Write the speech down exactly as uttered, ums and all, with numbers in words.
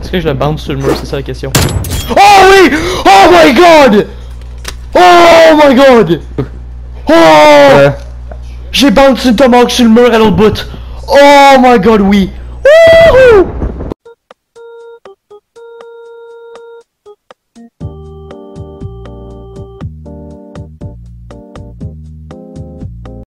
Est-ce que je le bounce sur le mur? C'est ça la question. Oh oui! Oh my god! Oh my god! Oh! Euh... J'ai bounce une tomahawk sur le mur à l'autre bout. Oh my god, oui! Wouhou!